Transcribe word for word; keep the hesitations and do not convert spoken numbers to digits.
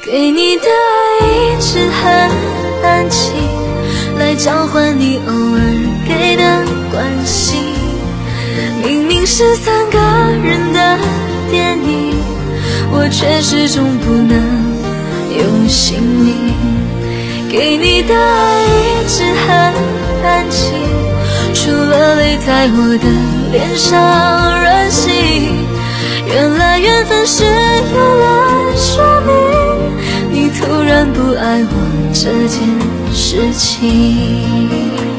给你的爱一直很安静，来交换你偶尔给的关心。明明是三个人的电影，我却始终不能用心灵。给你的爱一直很安静，除了泪在我的脸上润心。原来缘分是有了说明，你突然不爱我这件事情。